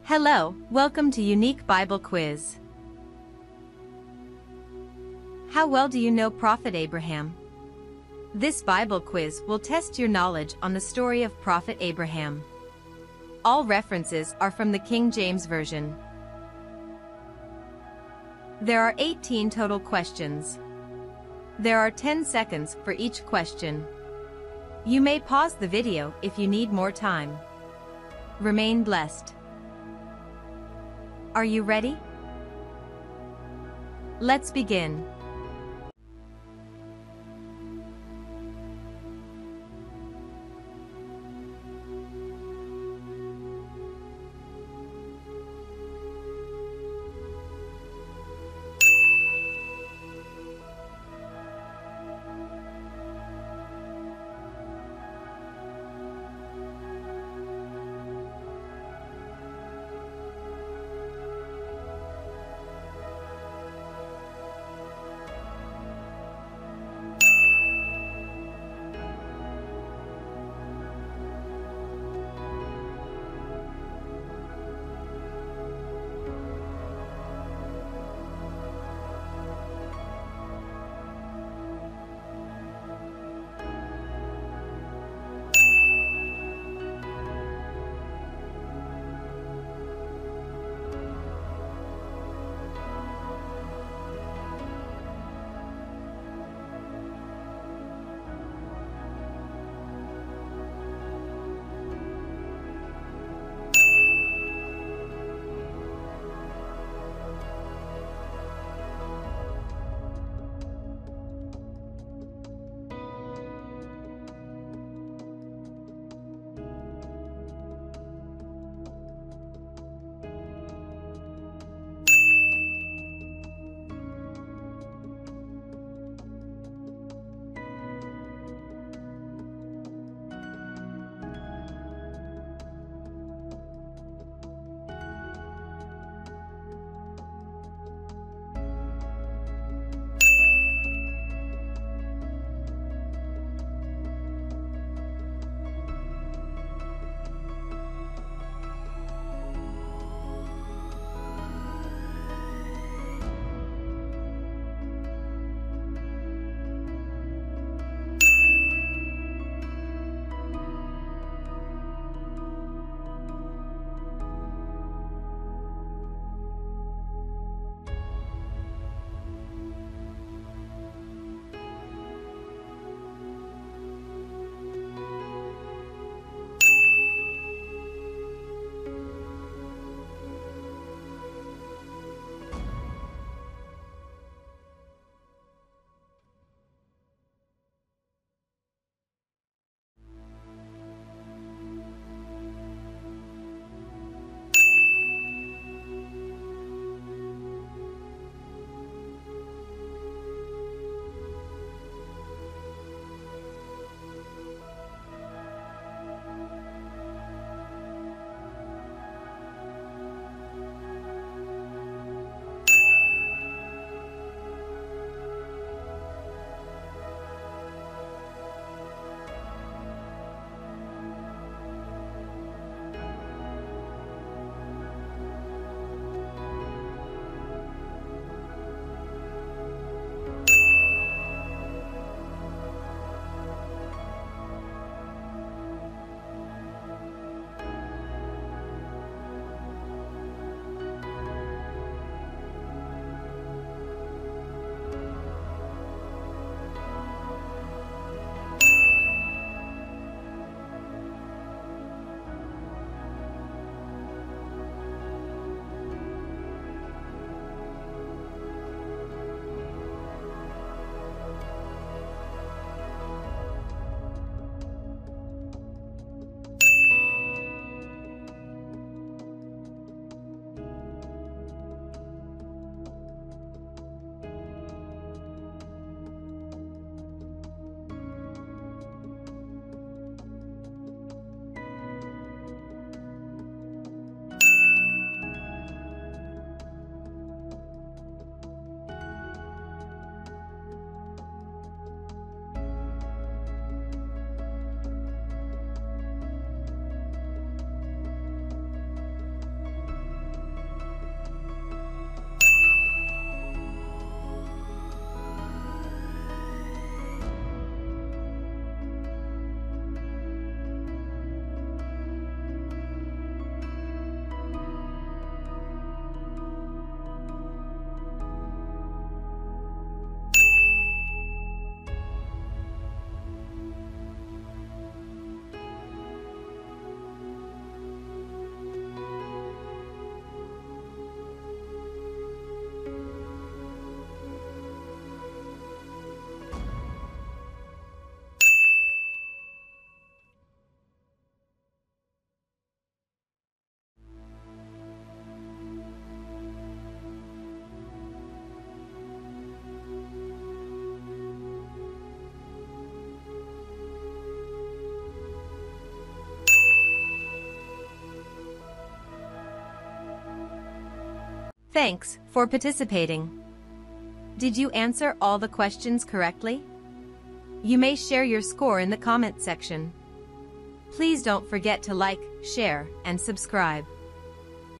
Hello, welcome to Unique Bible Quiz. How well do you know Prophet Abraham? This Bible quiz will test your knowledge on the story of Prophet Abraham. All references are from the King James Version. There are 18 total questions. There are 10 seconds for each question. You may pause the video if you need more time. Remain blessed. Are you ready? Let's begin. Thanks for participating. Did you answer all the questions correctly? You may share your score in the comment section. Please don't forget to like, share, and subscribe.